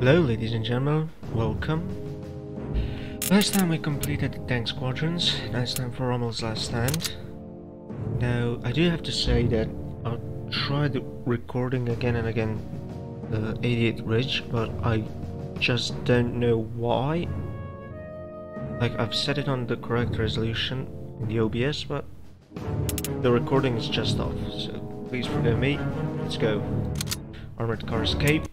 Hello ladies and gentlemen, welcome. Last time we completed the tank squadrons, now it's time for Rommel's Last Stand. Now, I do have to say that I'll try the recording again and again, 88 Ridge, but I just don't know why. Like, I've set it on the correct resolution in the OBS, but the recording is just off, so please forgive me. Let's go. Armored car escape.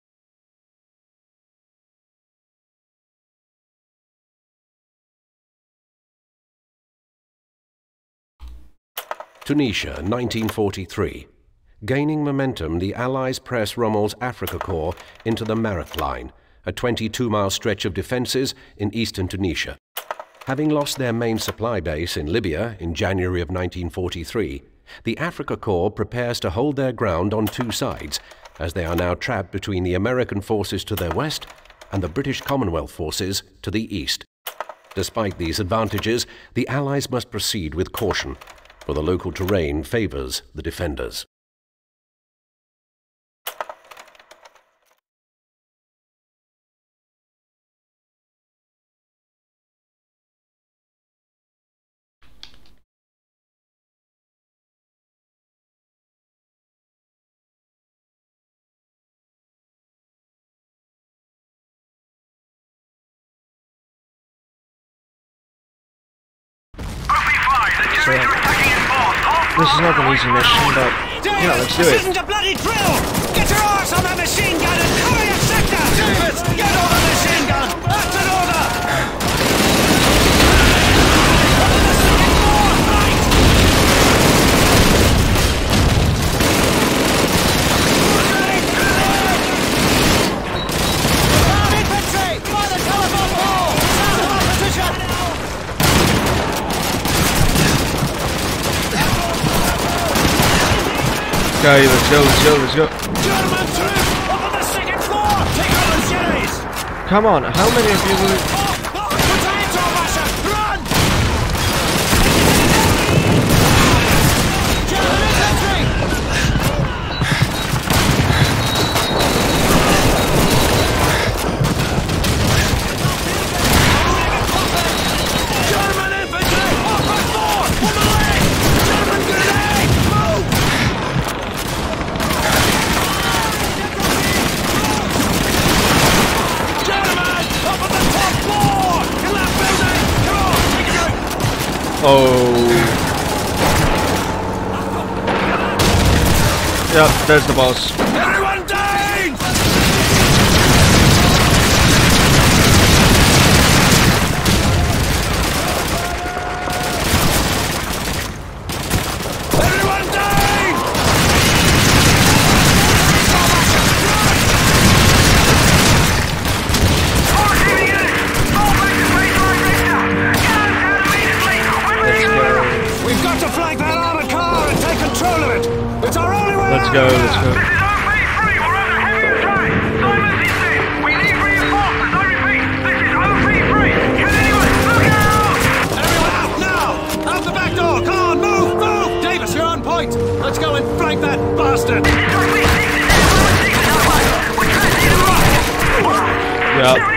Tunisia, 1943. Gaining momentum, the Allies press Rommel's Afrika Korps into the Mareth Line, a 22-mile stretch of defences in eastern Tunisia. Having lost their main supply base in Libya in January of 1943, the Afrika Korps prepares to hold their ground on two sides, as they are now trapped between the American forces to their west and the British Commonwealth forces to the east. Despite these advantages, the Allies must proceed with caution, for the local terrain favours the defenders. This is not an easy mission, but yeah, let's do it. This isn't a bloody drill! Get your arse on that machine gun and cover your sector! Davis, get on the machine gun! That's an order! Infantry! By the telephone pole! South of our position! Okay, let's go. German troops! Up on the second floor! Take out the Jerry's! Come on, how many of you will... Potato masher! Run! German infantry! German infantry! Up by four! On the leg! German grenade! Move! Gentlemen! Up on the top floor! In that building! Come on! Take it out! Oh... Yep, there's the boss. Everyone down! Everyone down! Let's go. We've got to flank that armored car and take control of it! It's our only way Let's out go, of let's here. go. Everyone out now! Out the back door! Come on, move! Davis, you're on point! Let's go and flank that bastard! Yeah.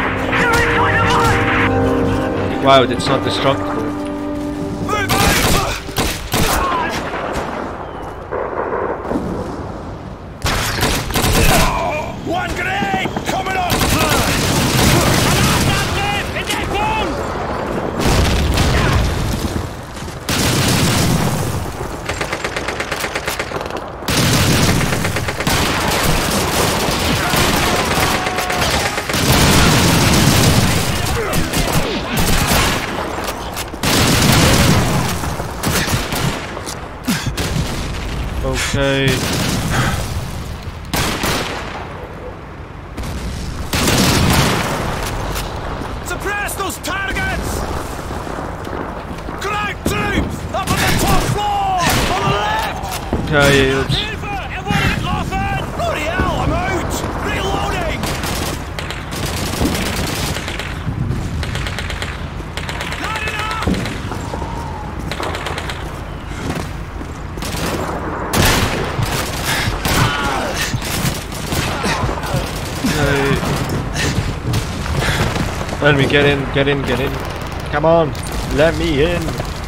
Wow, it's not destructible. Move out! One grenade! Coming up! Okay. Suppress those targets! Crack troops! Up on the top floor! On the left! Okay, let's... Bloody hell, I'm out! Reloading! Not enough! Okay. Let me get in, get in, get in. Come on, let me in.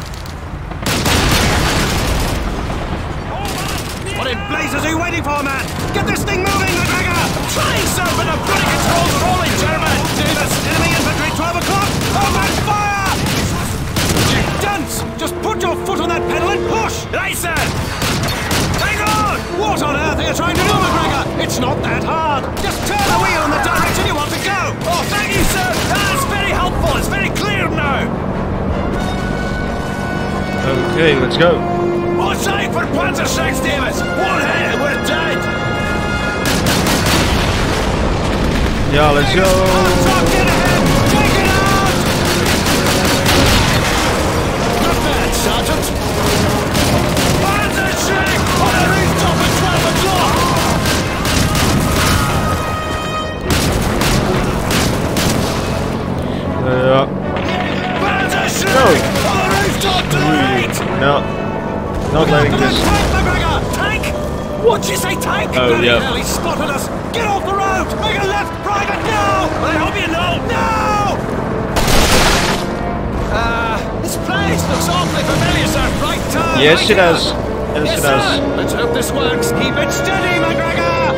What in blazes are you waiting for, man? Get this thing moving, McGregor! I'm trying, sir, but the bloody controls are all in German! Davis, enemy infantry, 12 o'clock! Oh, man, fire! You dunce! Just put your foot on that pedal and push! Right, sir! Hang on! What on earth are you trying to do, McGregor? It's not that hard! Just turn the wheel in the direction you want to go! Oh, thank you, sir! That's very helpful! It's very clear now! Okay, let's go. More side for Panzerschrecks, Davis! One hit and we're dead! Yeah, let's go. Top, get ahead! Take it out! Not bad, Sergeant! Panzerschreck on the rooftop at 12 o'clock! Panzerschreck on the rooftop to the right! No. Not letting this. Tank, McGregor! Tank! What'd you say, tank? Oh, Bloody yeah. hell, he spotted us! Get off the road! Make a left, private, now! I hope you know! No! This place looks awfully familiar, sir. Right turn. Yes, right it does. turn. Yes, it sir. does. Let's hope this works. Keep it steady, McGregor!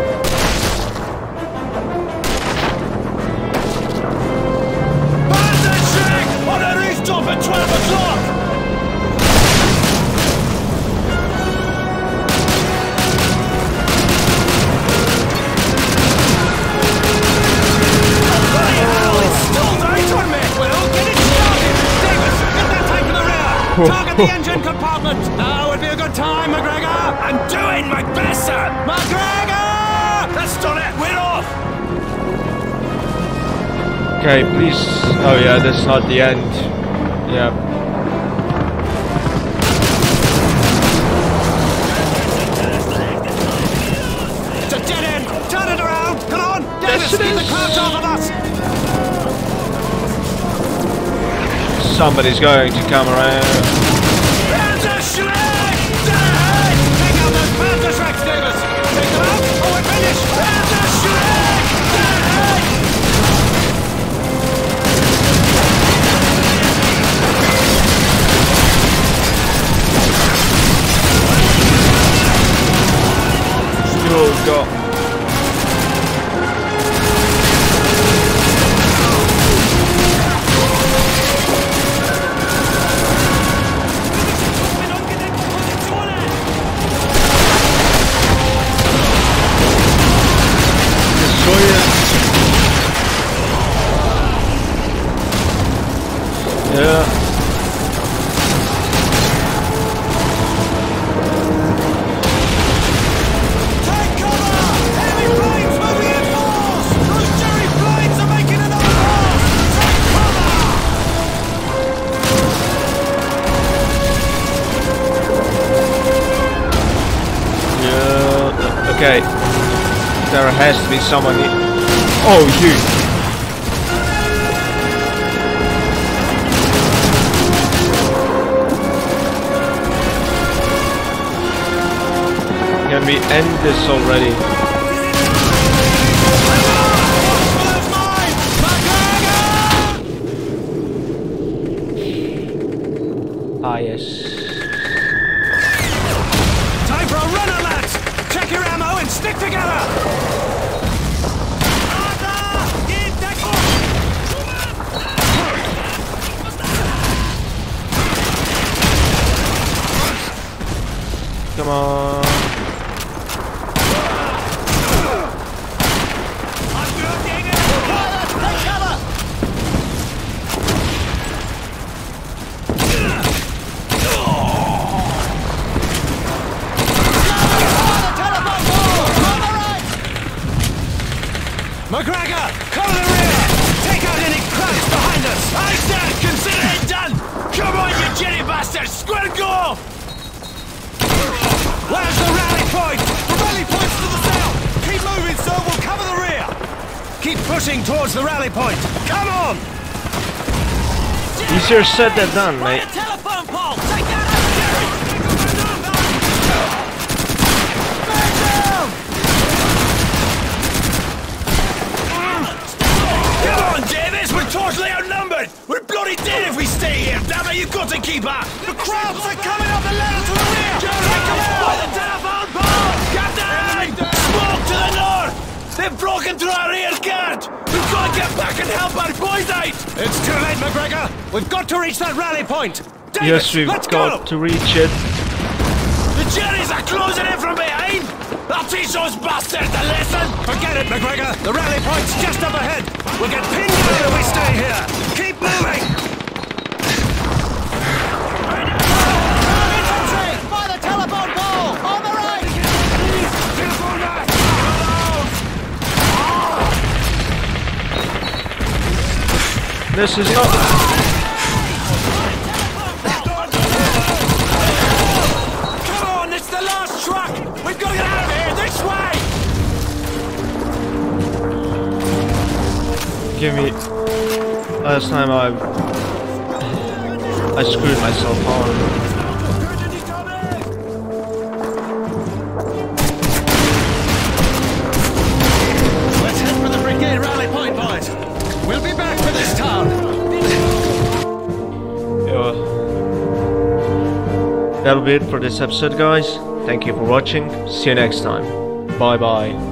Panzerschreck on the rooftop at 12 o'clock! Target the engine compartment! Now would be a good time, McGregor! I'm doing my best, sir! McGregor! That's done it! We're off! Okay, please. Oh yeah, that's not the end. Yeah. It's a dead end! Turn it around! Come on! Davis, Yes, it keep the is. crowds off of us! Somebody's going to come around. Panzerschreck! Dead! Take out those Panzerschrecks, Davis! Take them out, or we're finished! Panzerschreck! Dead! Still got. Yeah. Take cover! Heavy flames moving in force! Those Jerry flames are making another force! Take cover! Yeah. Okay. There has to be someone. Oh, you. Can we end this already? Ah, yes. Time for a runner, lads! Check your ammo and stick together! Come on. McGregor, cover the rear! Take out any crowds behind us! I said, consider it done! Come on, you jitty bastards! Square go! Where's the rally point? The rally point's to the south! Keep moving, sir, we'll cover the rear! Keep pushing towards the rally point! Come on! Easier said than done, mate. Telephone pole! Take that out, Jerry! Man down! Come on, Davis, we're totally outnumbered! We're bloody dead if we stay here! Damn it, you've got to keep up! The crowds are coming up the ladder to the rear! Take them out by the telephone pole! Captain! Smoke to the north! They've broken through our rear guard! We've got to get back and help our boys out! It's too late, McGregor! We've got to reach that rally point! Davis, Yes, we've let's got go! to reach it. The Jerry's are closing in from behind! I'll teach those bastards a lesson! Forget it, McGregor! The rally point's just up ahead! We'll get pinned down if we stay here! Keep moving! Infantry! By the telephone pole! On the right! This is not... Come on, it's the last truck! We've got to get out of here! This way! Give me... Last time I screwed myself on. Let's head for the brigade rally point, boys! We'll be back for this town! Yeah. That'll be it for this episode, guys. Thank you for watching. See you next time. Bye bye.